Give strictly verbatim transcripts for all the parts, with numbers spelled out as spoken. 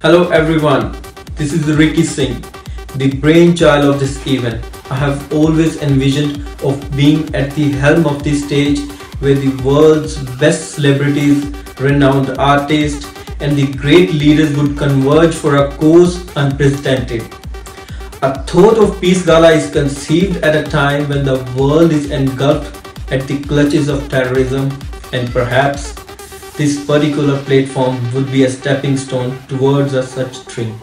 Hello everyone, this is Ricky Singh, the brainchild of this event. I have always envisioned of being at the helm of this stage where the world's best celebrities, renowned artists and the great leaders would converge for a cause unprecedented. A thought of Peace Gala is conceived at a time when the world is engulfed at the clutches of terrorism, and perhaps this particular platform would be a stepping stone towards a such dream.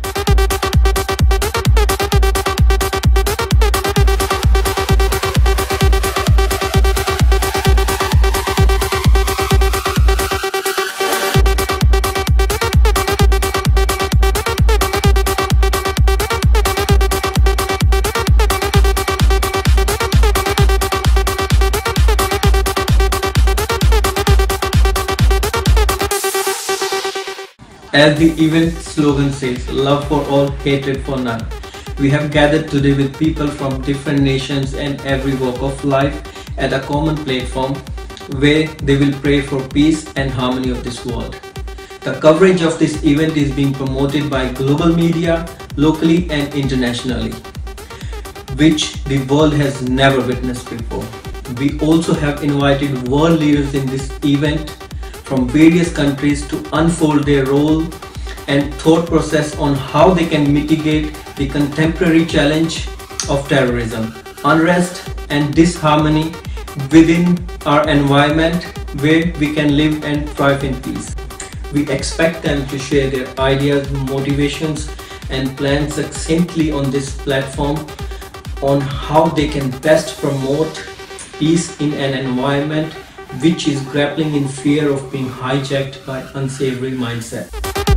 As the event slogan says, love for all, hatred for none. We have gathered today with people from different nations and every walk of life at a common platform where they will pray for peace and harmony of this world. The coverage of this event is being promoted by global media, locally and internationally, which the world has never witnessed before. We also have invited world leaders in this event from various countries to unfold their role and thought process on how they can mitigate the contemporary challenge of terrorism, unrest and disharmony within our environment where we can live and thrive in peace. We expect them to share their ideas, motivations and plans succinctly on this platform on how they can best promote peace in an environment which is grappling in fear of being hijacked by unsavory mindset.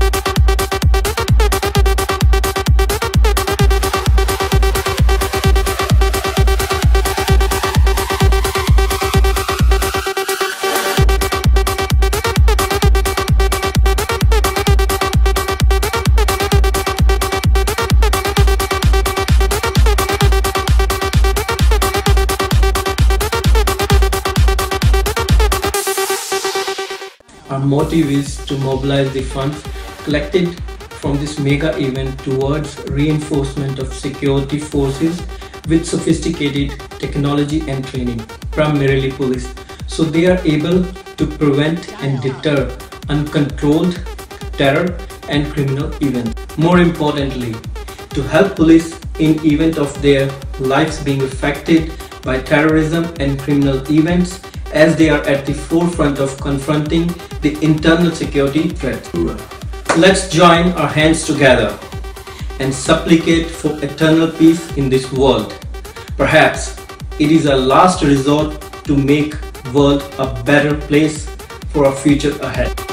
Our motive is to mobilize the funds collected from this mega event towards reinforcement of security forces with sophisticated technology and training, primarily police, so they are able to prevent and deter uncontrolled terror and criminal events. More importantly, to help police in event of their lives being affected by terrorism and criminal events, as they are at the forefront of confronting the internal security threat. Let's join our hands together and supplicate for eternal peace in this world. Perhaps it is a last resort to make the world a better place for our future ahead.